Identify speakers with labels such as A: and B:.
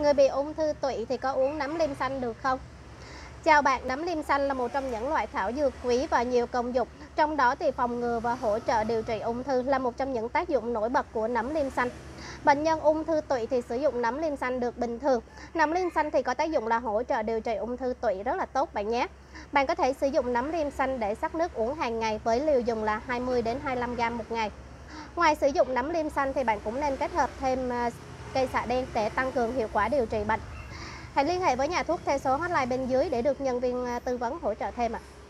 A: Người bị ung thư tụy thì có uống nấm lim xanh được không? Chào bạn, nấm lim xanh là một trong những loại thảo dược quý và nhiều công dụng. Trong đó thì phòng ngừa và hỗ trợ điều trị ung thư là một trong những tác dụng nổi bật của nấm lim xanh. Bệnh nhân ung thư tụy thì sử dụng nấm lim xanh được bình thường. Nấm lim xanh thì có tác dụng là hỗ trợ điều trị ung thư tụy rất là tốt bạn nhé. Bạn có thể sử dụng nấm lim xanh để sắc nước uống hàng ngày với liều dùng là 20 đến 25 gram một ngày. Ngoài sử dụng nấm lim xanh thì bạn cũng nên kết hợp thêm cây xạ đen để tăng cường hiệu quả điều trị bệnh. Hãy liên hệ với nhà thuốc theo số hotline bên dưới để được nhân viên tư vấn hỗ trợ thêm ạ.